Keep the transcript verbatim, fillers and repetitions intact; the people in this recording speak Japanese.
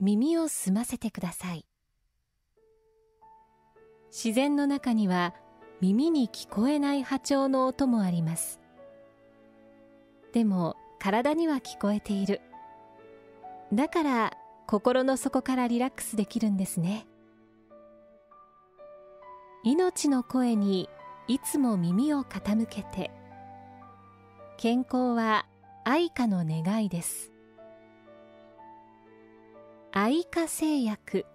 耳を澄ませてください。自然の中には耳に聞こえない波長の音もあります。でも体には聞こえている。だから心の底からリラックスできるんですね。命の声にいつも耳を傾けて。健康は愛花の願いです。愛花製薬